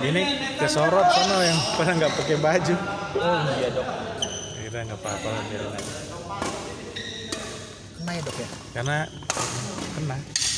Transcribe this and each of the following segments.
Ini kesorot sono yang pada nggak pakai baju. Oh iya dok. Kira nggak apa-apa lah, biarin aja. Kena ya dok ya? Karena kena.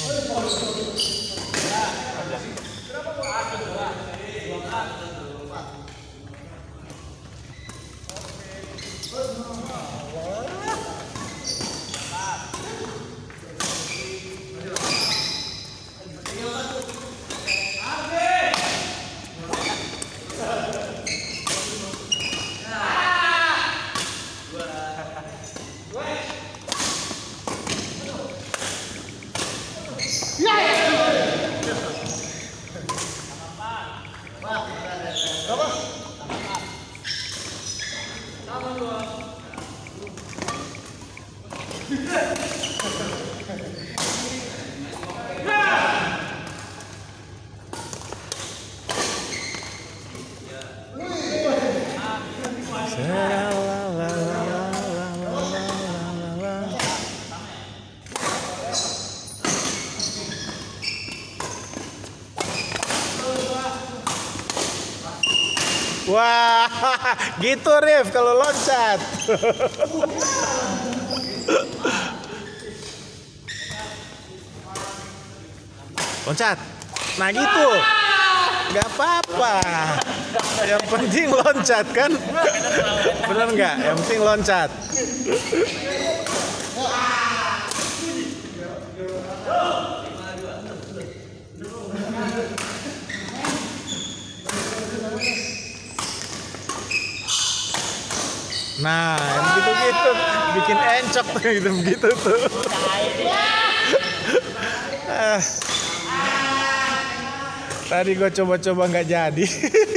Wah, gitu Rif kalau loncat. Loncat. Nah gitu. Gak apa-apa. Yang penting loncat kan? Bener nggak? Yang penting loncat. Nah, yang gitu-gitu bikin encok tuh gitu tuh. Tadi gue coba-coba nggak jadi.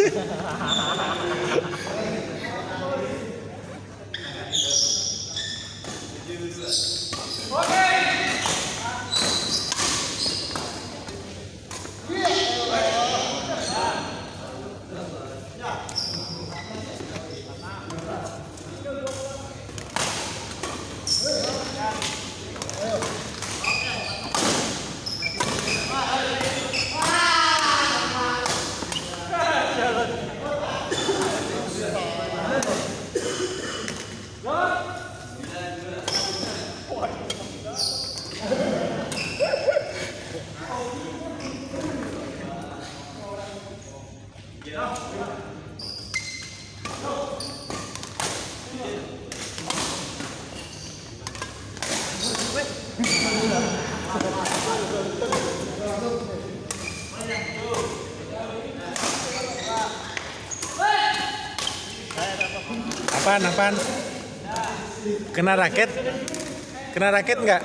Apaan? Kena raket? Kena raket nggak?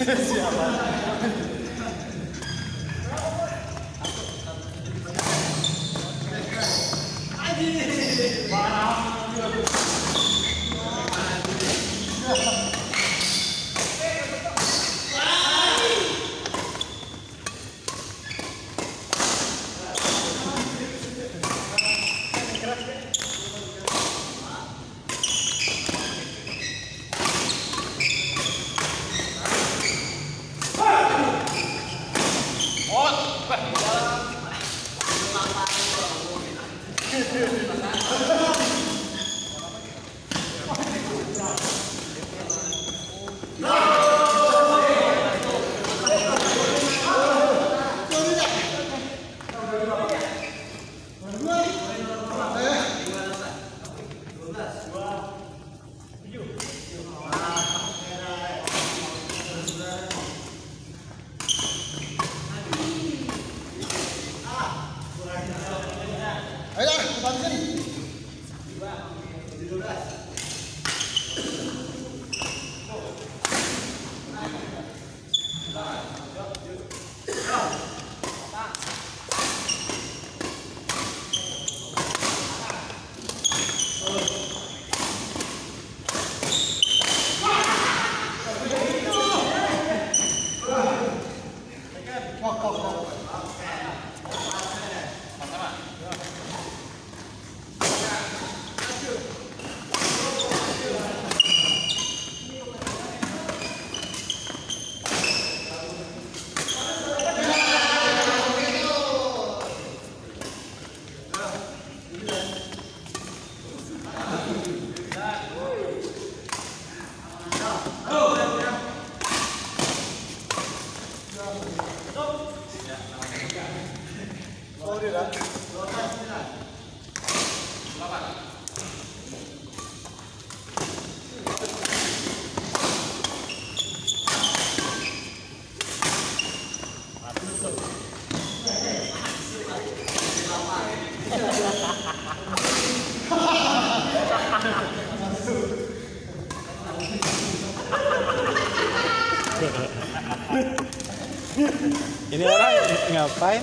Ini orang ngapain?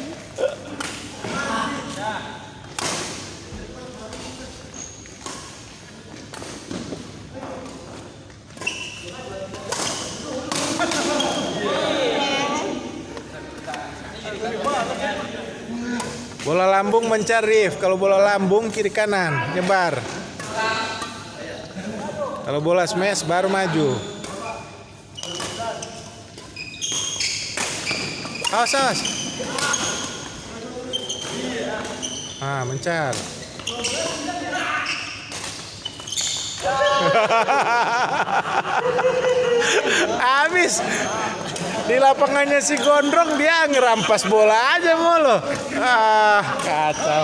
Bola lambung mencar Rif. Kalau bola lambung kiri kanan nyebar. Kalau bola smash baru maju. Awas, awas. Ah, mencar. Habis di lapangannya si Gondrong dia ngerampas bola aja mulu. Ah, kacau.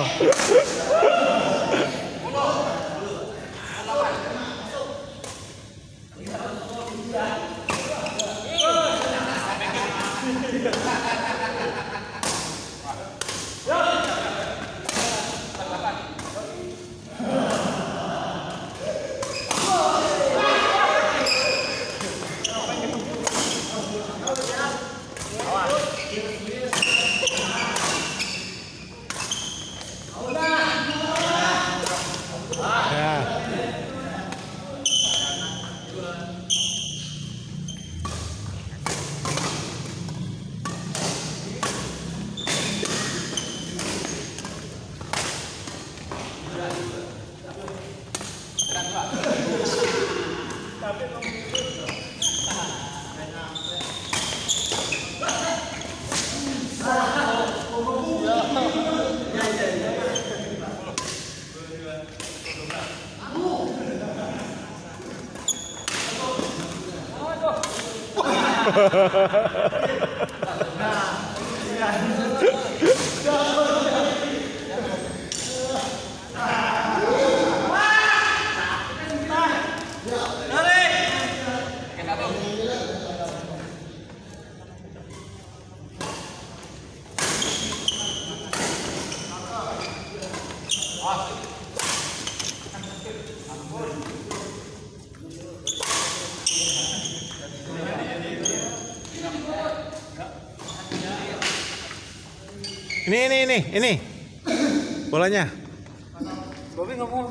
Ini. Bolanya. Bobby nggak mau.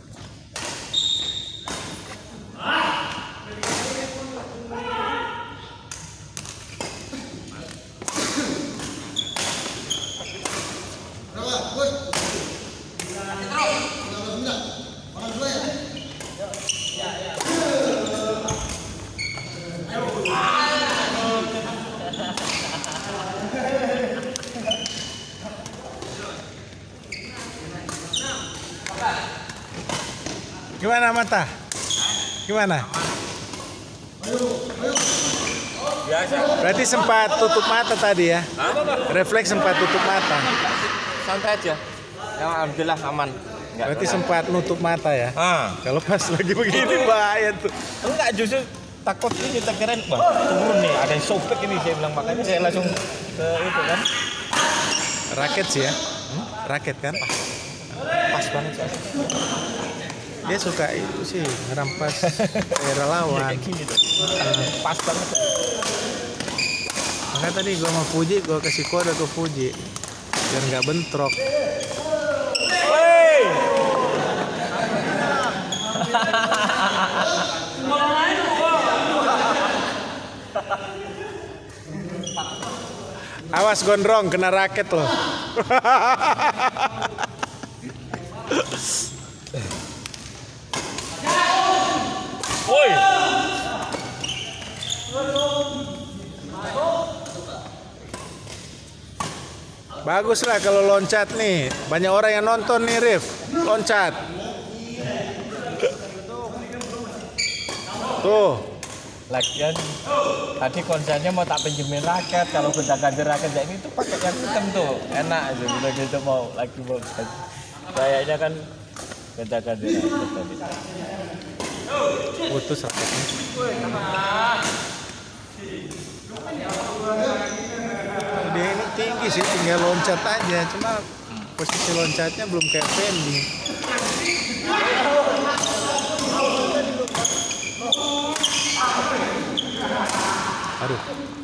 Gimana Mata? Gimana? Biasa. Berarti sempat tutup mata tadi ya? Refleks sempat tutup mata. Santai aja. Ya, alhamdulillah aman. Berarti sempat nutup mata ya? Kalau pas lagi begini bahaya tuh. Enggak, justru takut ini kita kirain wah turun nih ada yang sobek ini, saya bilang, makanya saya langsung ke itu kan. Raket sih ya? Raket kan? Pas banget sih. Dia suka itu sih ngerampas daerah lawan. Kayak gini tuh. Pas banget. Makanya tadi gua mau Fuji, gua kasih kode ke Fuji biar nggak bentrok. Wey! Awas gondrong kena raket loh. Woi. Bagus lah kalau loncat nih. Banyak orang yang nonton nih, Rif. Loncat. Tuh. Lagian tadi konsernya mau tak pinjemin raket, kalau gonta-ganti raket ya ini tuh pakai yang hitam tuh enak aja gitu mau kayaknya kan gonta-ganti raket tadi. Putus raketnya. Dia ini tinggi sih, tinggal loncat aja. Cuma posisi loncatnya belum kayak Fendi. Aduh.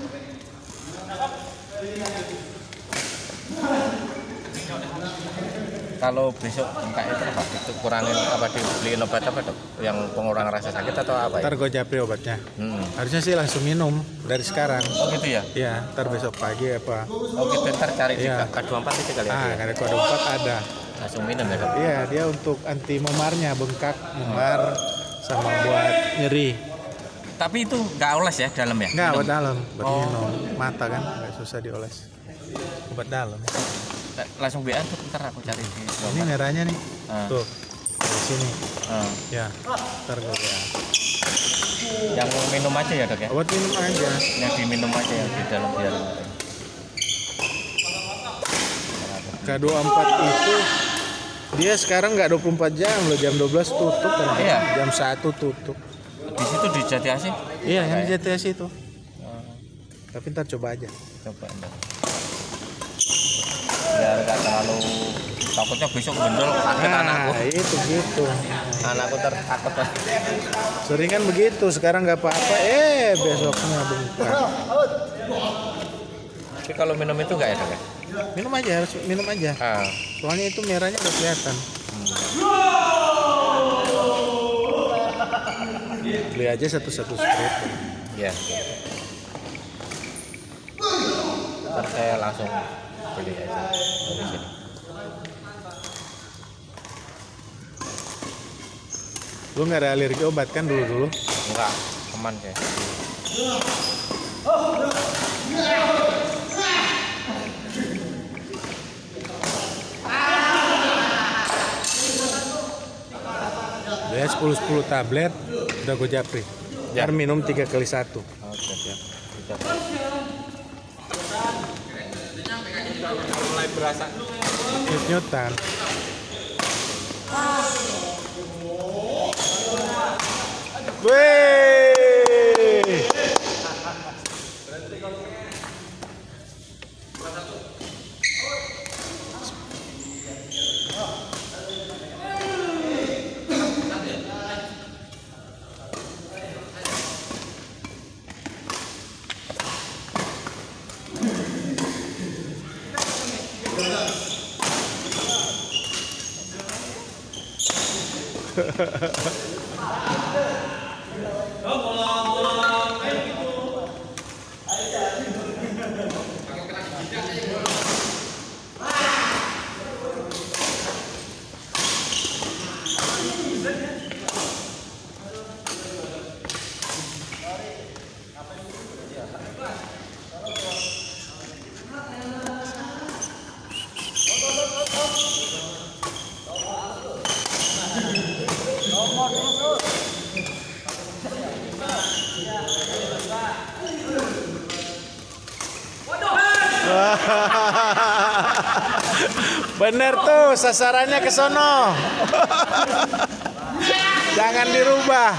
Kalau besok kayak itu apa? Itu kurangin apa, dibeliin obat apa dok? Yang pengurang rasa sakit atau apa? Ntar gue japri obatnya. Harusnya sih langsung minum dari sekarang. Oh gitu ya? Iya, ntar besok pagi apa? Oh gitu, ntar cari di Iya. K24 itu kali ya? Karena kode 4 ada. Langsung minum ya dok? Iya, dia untuk anti memarnya, bengkak, memar, sama buat nyeri. Tapi itu nggak oles ya dalam ya? Nggak, obat dalam, buat Oh. minum. Mata kan, nggak susah dioles. Obat dalam. Langsung WA tuh, ntar aku cari di Ini merahnya nih, tuh, dari sini. Ah. Ya, ntar gue ya. Yang minum aja ya dok ya? Obat minum aja. Yang diminum aja yang di dalam biar. K24 itu dia sekarang nggak 24 jam loh, jam 12 tutup kan. Iya. Jam 1 tutup. Di situ di Jati Asih? Iya, yang di JTS itu. Oh, Tapi ntar coba aja. coba entar. Biar nggak terlalu takutnya besok gendol sakit anakku. Itu gitu. Anakku takut. Sering kan begitu, sekarang nggak apa-apa, besoknya bengkak. Tapi kalau minum itu nggak ya dok ya? Minum aja, harus minum aja. Soalnya itu merahnya udah kelihatan. Beli aja satu-satu strip. Iya. Ntar saya langsung beli aja dari sini. Lu nggak ada alergi obat kan dulu-dulu? Enggak, aman ya. Dia 10 tablet udah gue japri. Ya. Ntar minum 3 kali 1. Oke, siap. Mulai berasa Nyut-nyutan. Wih. Bener tuh, sasarannya ke sono. Jangan dirubah.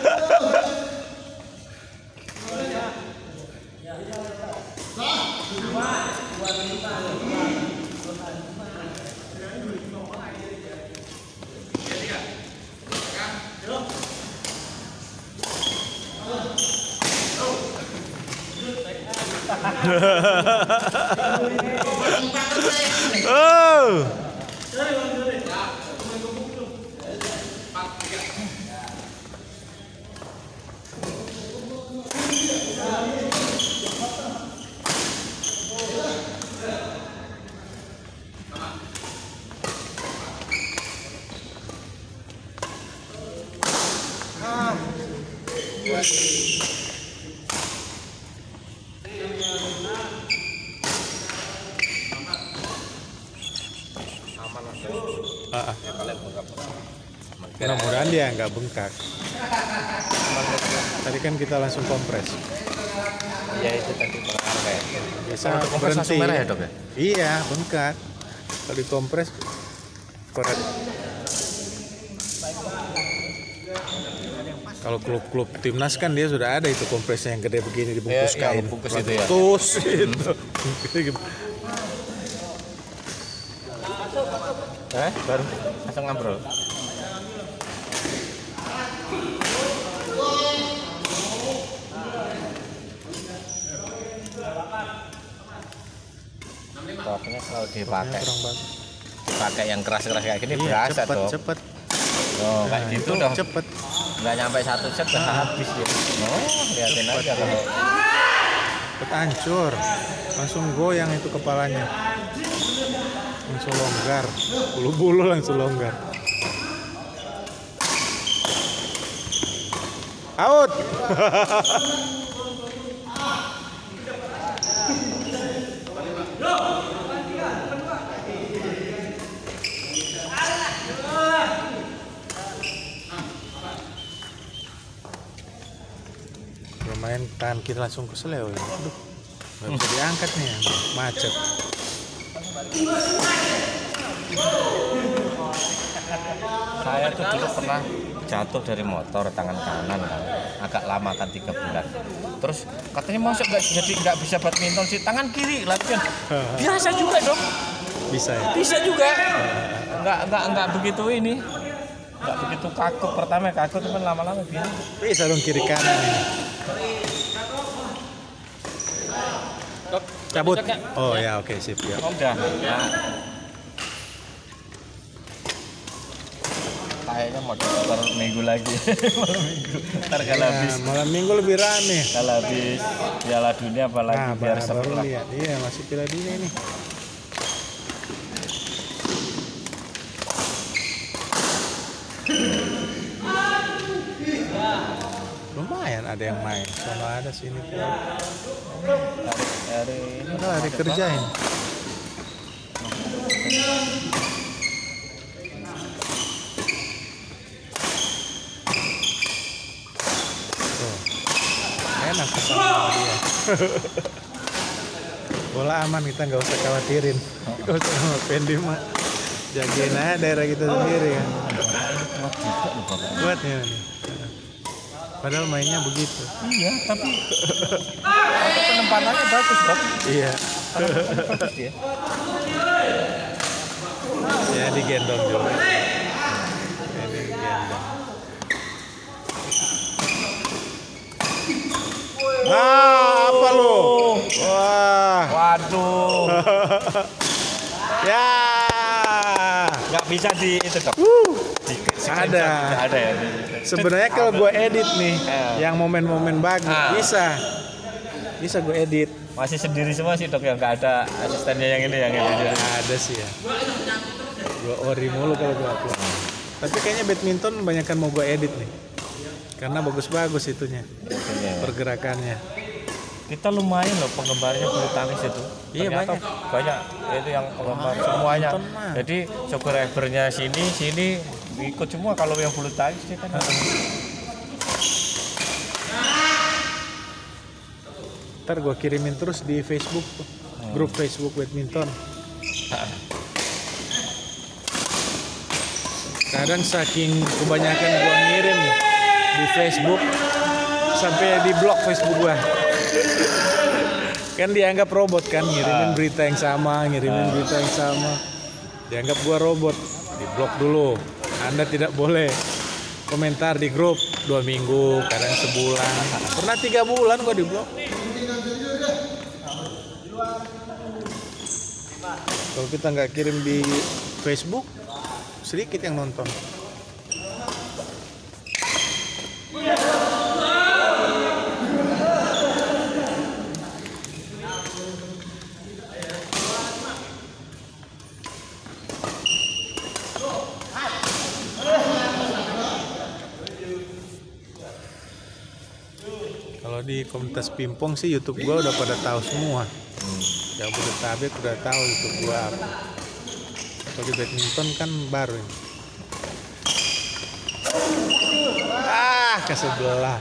Oh. Mudah-mudahan dia nggak bengkak. Tadi kan kita langsung kompres. Ya itu tadi berapa ya? Biasa berhenti. Merah ya dok ya? Iya, bengkak. Kalau dikompres koret. Kalau klub-klub timnas kan dia sudah ada itu kompresnya yang gede begini dibungkus ya, kain. Bungkus itu ya. Bungkus itu. Baru langsung ngambrol. Topnya kalau dipakai yang keras-keras kayak gini berasa tuh. Cepet. Oh, kayak gitu udah cepet. Nggak nyampe 1 set udah habis ya. Oh, lihatin aja kalau hancur. Langsung goyang itu kepalanya. Langsung longgar. Bulu-bulu langsung longgar. Out. Lumayan tangan kita langsung keseleo ya. Aduh, nggak bisa diangkat nih, macet. Saya tuh dulu pernah jatuh dari motor tangan kanan kan, agak lama kan 3 bulan. Terus katanya masuk nggak bisa badminton sih, tangan kiri latihan. Biasa juga dong. Bisa ya? Bisa juga. Nggak begitu ini. Nggak begitu kaku, pertama kaku cuman lama-lama biasa. Bisa dong kiri kanan ini. Cabut. Oh ya, oke, sip ya. Udah. Nah. Kayaknya mau diputar minggu lagi. Malam minggu. Ntar kalau habis. Malam minggu lebih rame. Kalau habis Piala Dunia apalagi biar baru lihat. Iya, masih Piala Dunia ini. Lumayan ada yang main, sono ada sini pun. Hari ini Ada kerjain. Enak sama dia. Bola aman, kita nggak usah khawatirin. Nggak usah sama Pendi mah. Jagain aja daerah kita sendiri kan. Buatnya nih. Padahal mainnya begitu. Iya, tapi penempatannya bagus dok. Iya. Bagus ya. Ya digendong juga. Ya, digendong. Apa lu? Wah. Waduh. Ya. Nggak bisa di itu dok. Ada ya. Sebenarnya kalau gue edit nih, yang momen-momen bagus bisa gue edit. Masih sendiri semua sih dok, yang nggak ada asistennya yang ini. Ada sih ya. Gue ori mulu kalau gue upload. Tapi kayaknya badminton kebanyakan mau gue edit nih, karena bagus-bagus itunya, pergerakannya. Kita lumayan loh penggemarnya bulu tangkis itu. Iya, banyak itu yang penggemar semuanya. Jadi subscribernya sini ikut semua kalau yang bulu tangkis kita. Ntar gue kirimin terus di Facebook, grup Facebook badminton. Kadang saking kebanyakan gue ngirim di Facebook sampai di blok Facebook gue. Kan dianggap robot kan, ngirimin berita yang sama. Dianggap gue robot, di blok dulu. Anda tidak boleh komentar di grup 2 minggu, kadang sebulan. Pernah 3 bulan gue di blok. Kalau kita nggak kirim di Facebook, sedikit yang nonton. Kalau di komunitas pingpong sih YouTube gua udah pada tahu semua. Yang Bodetabek udah tahu YouTube gua apa. Kalau di badminton kan baru ini. Ke sebelah.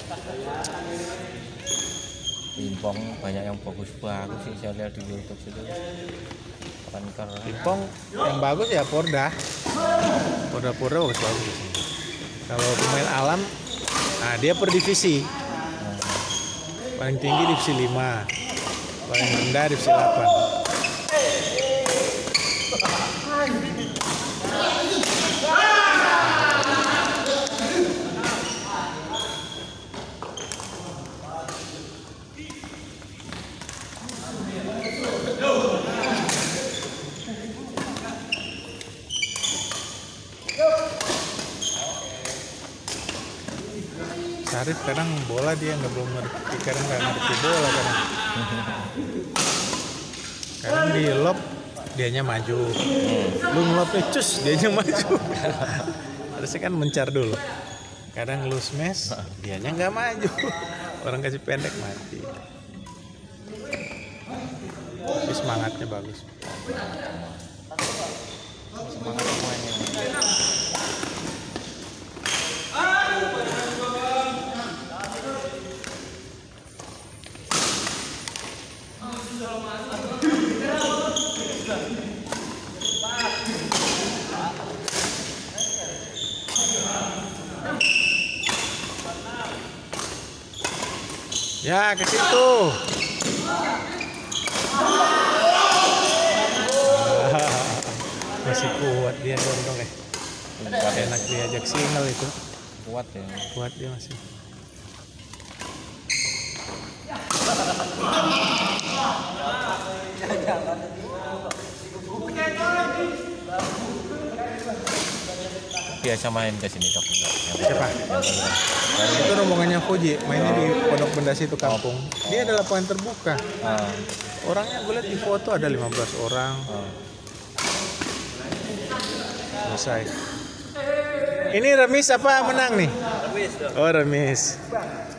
Pingpong banyak yang bagus sih saya lihat di YouTube itu. Pingpong yang bagus ya Porda bagus. Kalau pemain alam, nah dia per divisi. Paling tinggi divisi 5, paling rendah divisi 8. Sarif kadang bola dia belum ngerti, kadang nggak ngerti bola kadang. Kadang di lob dianya maju, lu ngelopnya cus dianya maju. Harusnya kan mencar dulu. Kadang lu smash dianya nggak maju, orang kasih pendek mati. Tapi semangatnya bagus. Semangat semuanya. Ya ke situ. Masih kuat dia gondong ya. Enak diajak single itu. Kuat ya. Kuat dia masih. Biasa main ke sini dok. Siapa? Itu rombongannya Fuji, mainnya di Pondok Benda situ kampung. Dia adalah lapangan terbuka. Orangnya gue lihat di foto ada 15 orang. Selesai. Ini remis apa menang nih? Remis. Oh remis.